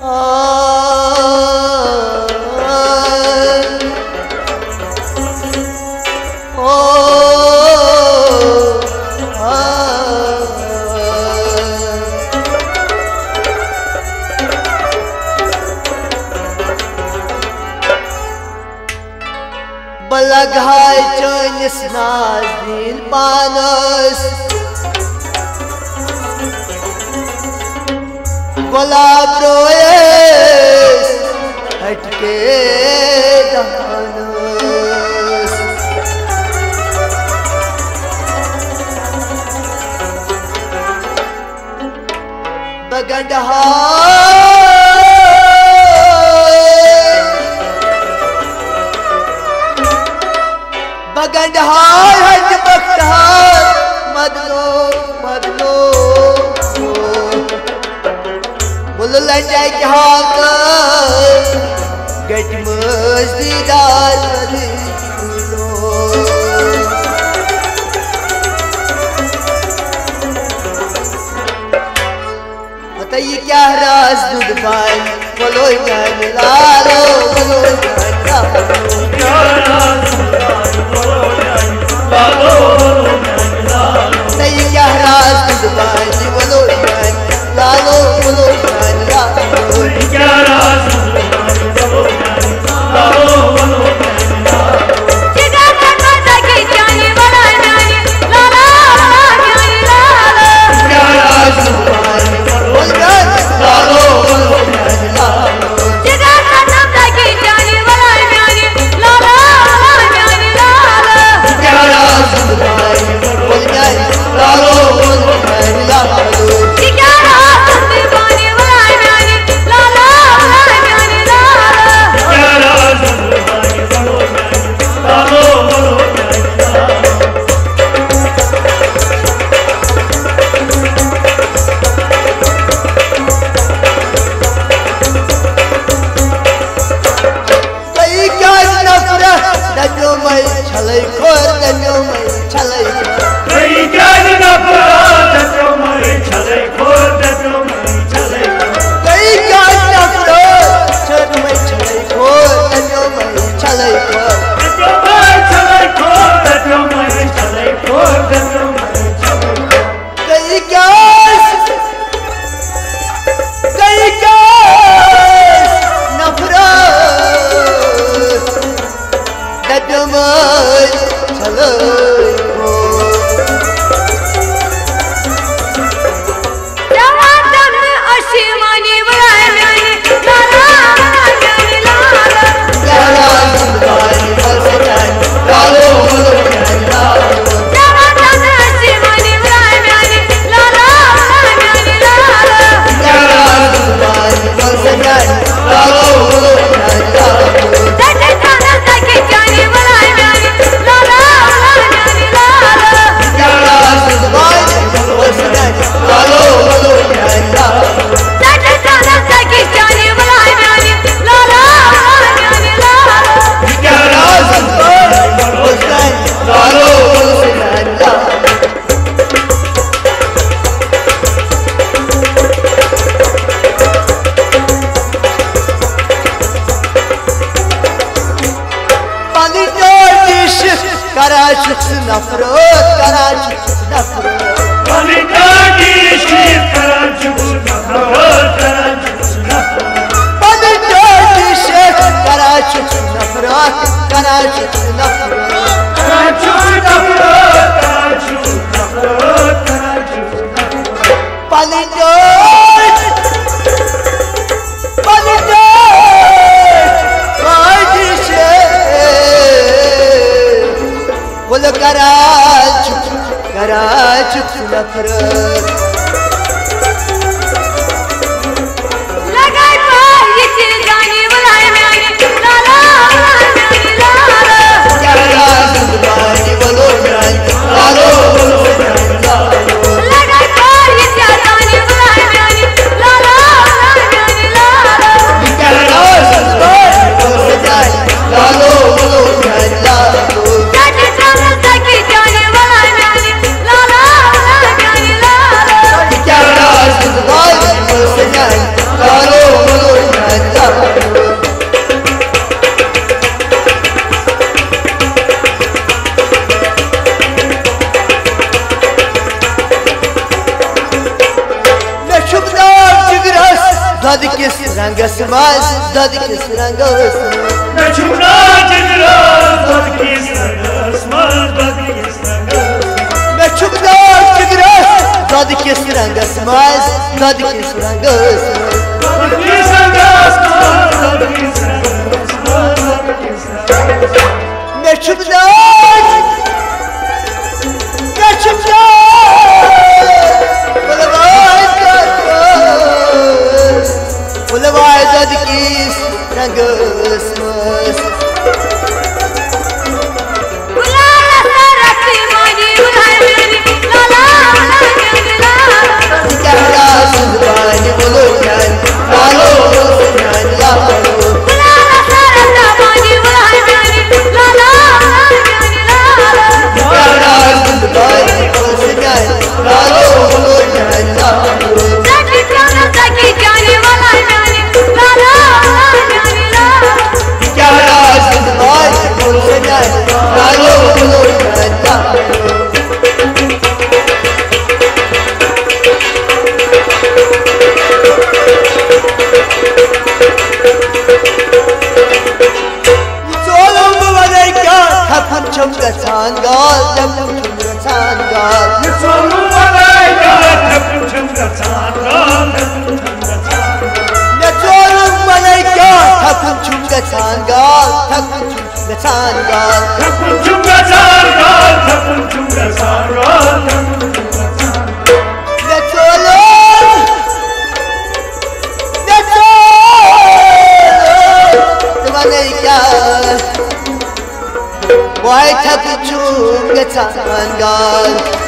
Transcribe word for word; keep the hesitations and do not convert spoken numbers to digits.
बलघाय चनिस नाज़ीन पानस गुलाब Royce हटके दानस बगंडहा बगंडहार हज बख्तहार मदलो मदलो बुल लंजाय के हाथ गट मस्जिदार मदलो बताइए क्या राज दूध पाई बोलो जान लालो बोलो जान लालो क्या राज लालो नहीं क्या राज दुबानी बोलो जान लालो बोलो जान लालो क्या राज दुबानी बोलो जान लालो बोलो जान लालो जिगर करता के जाने वाला जाने लाला जाने लाला क्या राज दुबानी बोलो जान लालो बोलो जान लालो जिगर करता के जाने वाला जाने लाला जाने लाला क्या राज दुबानी बोलो जान लालो बोलो जान लालो क्या राज दुबानी वाला जाने लाला जाने लाला क्या राज दुबानी बोलो जान लालो बोलो जान लालो कई क्या नफरत दजो मैं छलई खोर दजो मैं छलई कई क्या नफरत दजो मैं छलई खोर दजो मैं छलई कई क्या नफरत दजो मैं छलई खोर दजो मैं छलई खोर दजो मैं छलई खोर दजो मैं छलई खोर दजो मैं छलई कई क्या कई क्या नफरत दजो मैं छलई Karaçık nafrot, karaçık nafrot. Panikaki şif, karaçık nafrot, karaçık nafrot. Panikaki şif, karaçık nafrot, karaçık nafrot. Karaçık nafrot, karaçık nafrot, karaçık nafrot. Panikaki, panikaki, karaçık बोलो कराचुक कराचुक नफरत Dod kis rangas mas, dod kis rangas. Me chuna jidra, dod kis rangas mas, dod kis rangas. Me chuna jidra, dod kis rangas mas, dod kis rangas. Dod kis rangas mas, dod kis rangas mas, dod kis rangas. Me chuna, me chuna. Ulawai dod kis rangas mas. Sangal, chumga sangal. Sonu malaika, chumga sangal, chumga sangal. Sonu malaika, chumga sangal, chumga sangal. Chumga sangal, chumga sangal, chumga sangal. Sonu, Sonu malaika. Why chumga sangal?